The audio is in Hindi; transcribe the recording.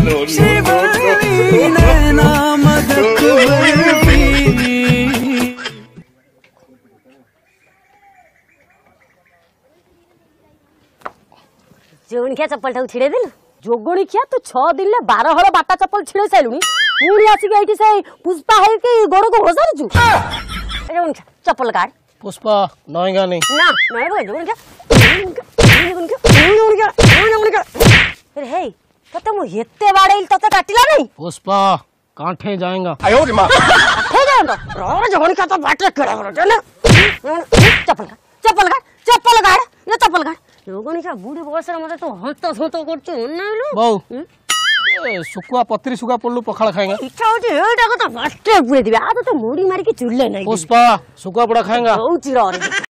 जोगणिया चप्पल टाक छिड़े दिल जोगणिया तू 6 दिन ले 12 हल बाटा चप्पल छिड़े साइलुनी पुणी आसिक एठी से पुष्पा है कि गोड़ को घोसारुचु जोगणिया चप्पल काट पुष्पा नहेगा नहीं ना नहीं बोल जोगणिया अरे हे तते मु हेते बाड़ेल तते काटिला नहीं पुष्पा कांठे जाएगा आयो रे मां हे जाएगा रो जोगणिया तो बाटे केड़ा करो चल चप्पल काट ये चप्पल काट जोगणिया बूढ़ी बयस मत तो हंत हंत कर बहु सुकुआ पत्री सुकुआ पड़लू पखाड़ खाएगा इच्छा होची एटा को तो बाटे पुए दिबे आ तो मुड़ी मारी के चुल्ले नहीं पुष्पा सुकुआ पड़ा खाएगा होची रे